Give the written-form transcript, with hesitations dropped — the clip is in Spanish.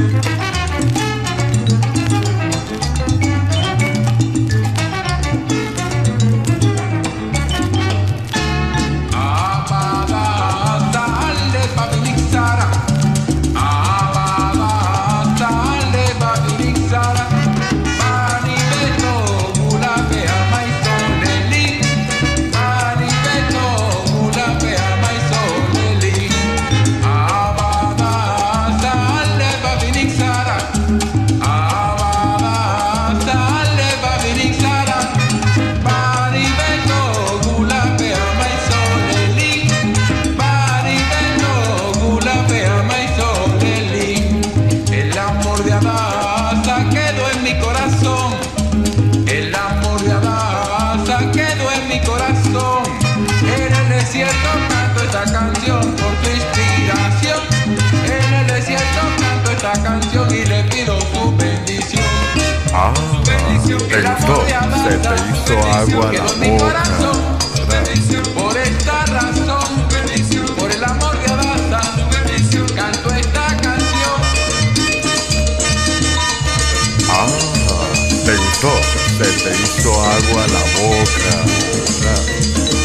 Y le pido su bendición. Ah, te gustó, se te hizo agua la boca. Por esta razón, por el amor de Adasa, canto esta canción. Ah, te gustó, se te hizo agua la boca, ¿verdad?